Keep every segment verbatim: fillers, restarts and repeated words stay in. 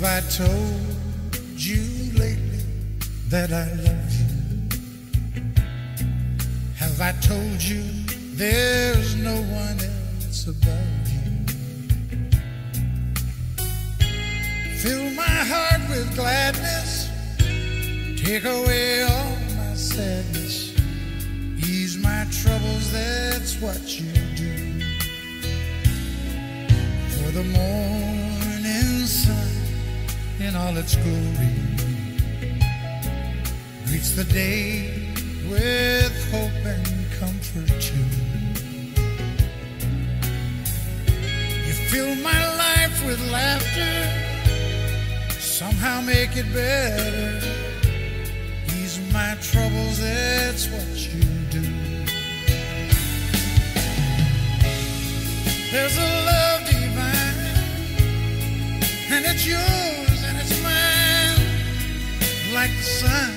Have I told you lately that I love you? Have I told you there's no one else above you? Fill my heart with gladness, take away all my sadness, ease my troubles, that's what you do. For the morning sun in all its glory greets the day with hope and comfort too. You fill my life with laughter, somehow make it better, ease my troubles, that's what you do. There's a love divine, and it's yours and it's mine, like the sun.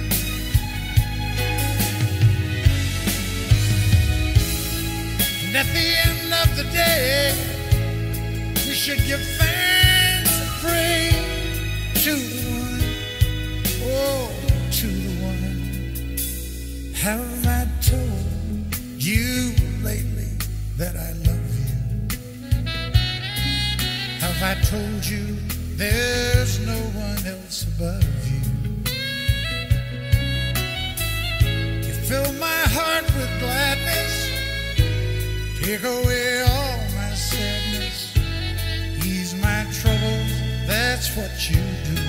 And at the end of the day, we should give thanks and pray to the one, oh, to the one. Have I told you lately that I love you? Have I told you there's no one else above you? You fill my heart with gladness, take away all my sadness, ease my troubles, that's what you do.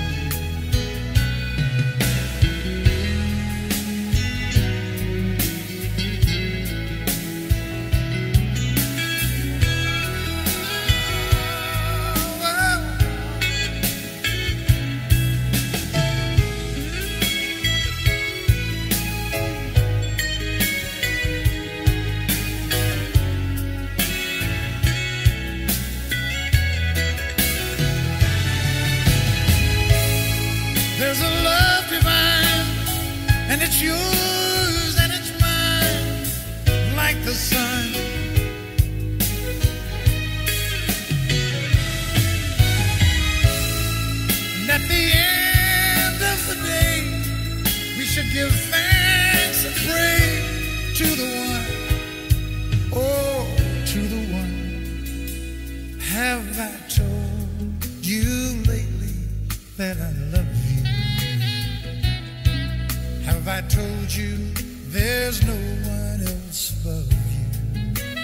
There's a love divine, and it's yours and it's mine, like the sun. And at the end of the day, we should give thanks and pray to the one, oh, to the one. Have I told you lately that I love you? Have I told you there's no one else above you?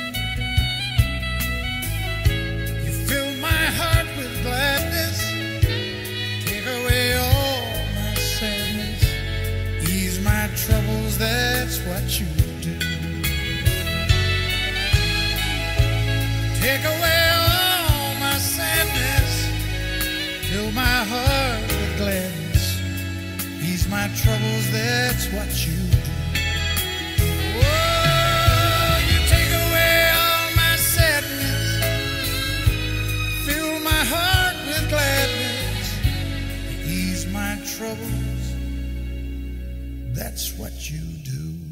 You fill my heart with gladness, take away all my sadness, ease my troubles, that's what you do. Take away all my sadness, fill my heart with gladness, ease my troubles, that's what you do. Oh, you take away all my sadness, fill my heart with gladness, ease my troubles, that's what you do.